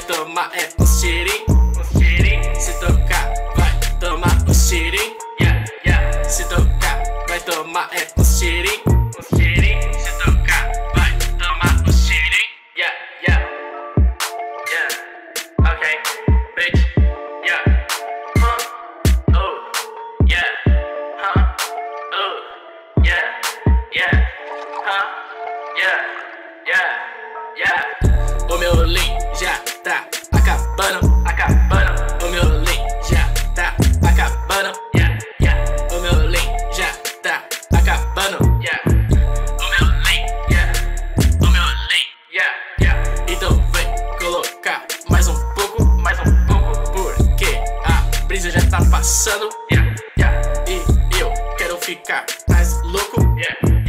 tomar um cheirinho. Se tocar, vai tomar um cheirinho. Se tocar, vai tomar um cheirinho. Se tocar, vai tomar um cheirinho. Okay, bitch. O meu lean já tá acabando. O meu lean já tá acabando. O meu lean já tá acabando. O meu lean, então vem colocar mais um pouco, porque a brisa já tá passando. E eu quero ficar mais louco.